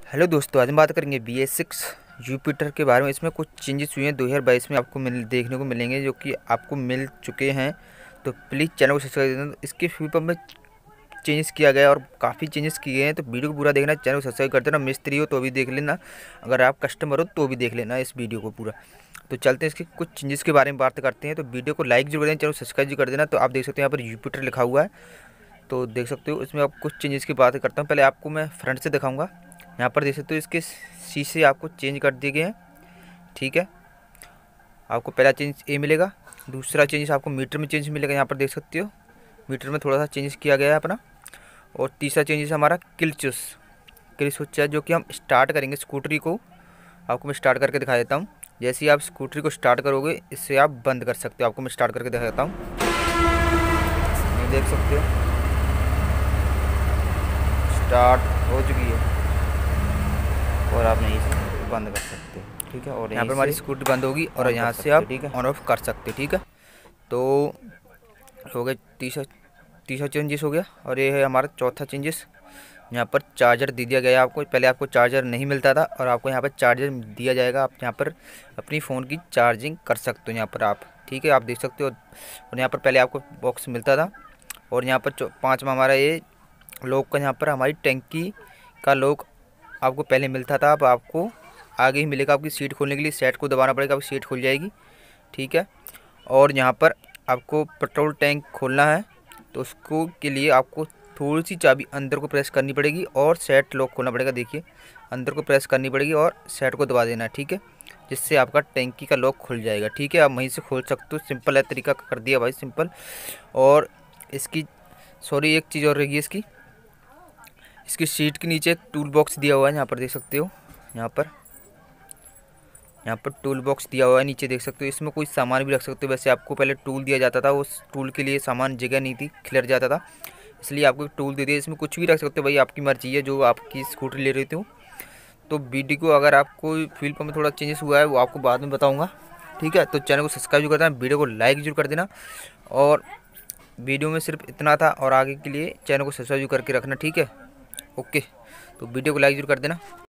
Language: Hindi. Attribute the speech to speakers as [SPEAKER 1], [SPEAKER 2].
[SPEAKER 1] हेलो दोस्तों, आज हम बात करेंगे BS6 जुपिटर के बारे में। इसमें कुछ चेंजेस हुए हैं 2022 में, आपको देखने को मिलेंगे, जो कि आपको मिल चुके हैं। तो प्लीज़ चैनल को सब्सक्राइब कर देना। इसके फ्यूल पंप में चेंजेस किया गया है और काफ़ी चेंजेस किए हैं, तो वीडियो को पूरा देखना, चैनल को सब्सक्राइब कर देना। मिस्त्री हो तो भी देख लेना, अगर आप कस्टमर हो तो भी देख लेना इस वीडियो को पूरा। तो चलते हैं इसके कुछ चेंजेस के बारे में बात करते हैं। तो वीडियो को लाइक जरूर कर देना, चैनल को सब्सक्राइब भी कर देना। तो आप देख सकते हो यहाँ पर जुपिटर लिखा हुआ है, तो देख सकते हो। इसमें आप कुछ चेंजेस की बात करता हूँ। पहले आपको मैं फ्रंट से दिखाऊंगा। यहाँ पर देख सकते हो इसके शीशे आपको चेंज कर दिए गए हैं, ठीक है। आपको पहला चेंज ये मिलेगा। दूसरा चेंज आपको मीटर में चेंज मिलेगा, यहाँ पर देख सकते हो मीटर में थोड़ा सा चेंज किया गया है अपना। और तीसरा चेंज हमारा किल स्विच है, जो कि हम स्टार्ट करेंगे स्कूटरी को। आपको मैं स्टार्ट करके दिखा देता हूँ। जैसे ही आप स्कूटरी को स्टार्ट करोगे, इससे आप बंद कर सकते हो। आपको मैं स्टार्ट करके दिखा देता हूँ, ये देख सकते हो स्टार्ट हो चुकी है और आप यहीं से बंद कर सकते हो, ठीक है। और यहाँ पर हमारी स्कूटी बंद होगी और यहाँ से आप ऑन ऑफ कर सकते हो, ठीक है। तो हो गया तीसरा चेंजेस हो गया। और ये है हमारा चौथा चेंजेस। यहाँ पर चार्जर दे दिया गया है आपको। पहले आपको चार्जर नहीं मिलता था और आपको यहाँ पर चार्जर दिया जाएगा। आप यहाँ पर अपनी फ़ोन की चार्जिंग कर सकते हो यहाँ पर आप, ठीक है। आप देख सकते हो। और यहाँ पर पहले आपको बॉक्स मिलता था। और यहाँ पर पाँचवा हमारा ये लॉक का, यहाँ पर हमारी टंकी का लॉक आपको पहले मिलता था, अब आपको आगे ही मिलेगा। आपकी सीट खोलने के लिए सेट को दबाना पड़ेगा, आपकी सीट खुल जाएगी, ठीक है। और यहाँ पर आपको पेट्रोल टैंक खोलना है, तो उसको के लिए आपको थोड़ी सी चाबी अंदर को प्रेस करनी पड़ेगी और सेट लॉक खोलना पड़ेगा। देखिए, अंदर को प्रेस करनी पड़ेगी और सेट को दबा देना है, ठीक है, जिससे आपका टैंकी का लॉक खुल जाएगा, ठीक है। आप वहीं से खोल सकते हो। सिंपल है, तरीका कर दिया भाई, सिंपल। और इसकी एक चीज़ और रहेगी इसकी सीट के नीचे एक टूल बॉक्स दिया हुआ है, यहाँ पर देख सकते हो। यहाँ पर टूल बॉक्स दिया हुआ है, नीचे देख सकते हो। इसमें कोई सामान भी रख सकते हो। वैसे आपको पहले टूल दिया जाता था, उस टूल के लिए सामान जगह नहीं थी, खिलर जाता था, इसलिए आपको टूल दे दिया। इसमें कुछ भी रख सकते हो भाई, आपकी मर्जी है, जो आपकी स्कूटर ले रही हो। तो वीडियो को अगर आपको फ्यूल पंप में थोड़ा चेंजेस हुआ है, वो आपको बाद में बताऊँगा, ठीक है। तो चैनल को सब्सक्राइब भी कर देना, वीडियो को लाइक जरूर कर देना। और वीडियो में सिर्फ इतना था, और आगे के लिए चैनल को सब्सक्राइब करके रखना, ठीक है। ओके, तो वीडियो को लाइक जरूर कर देना।